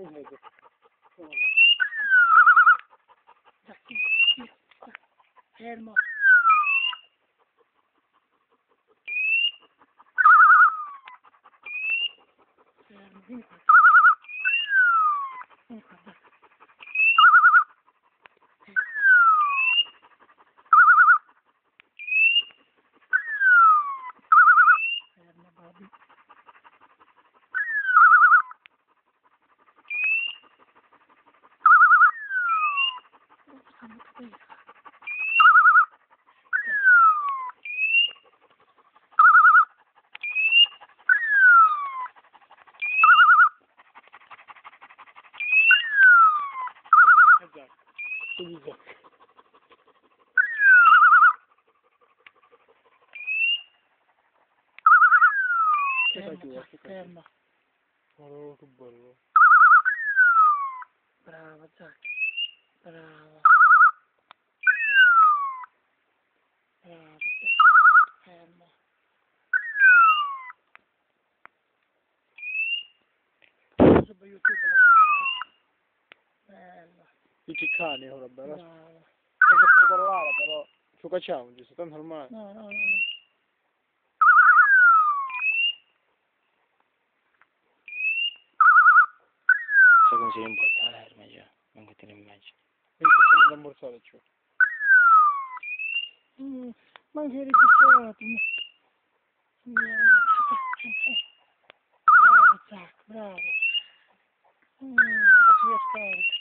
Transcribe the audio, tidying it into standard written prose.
Fermo. Vieni qua. Vieni qua, dai. Fermo, Bobby. Fermo. Oh, che bello. Bravo, Zac. Bravo. Bravo. Fermo. Su YouTube. Bello. I ciccani ora, bello. Bravo. Devo parlare, però. Ci facciamo, giusto? Tanto ormai. No. So come si rimbotta l'erba già, non che te ne immagini. Mi facciamo da morzare, cioè. Ma anche registrato. Bravo, Zac, bravo. Faccio io scarico.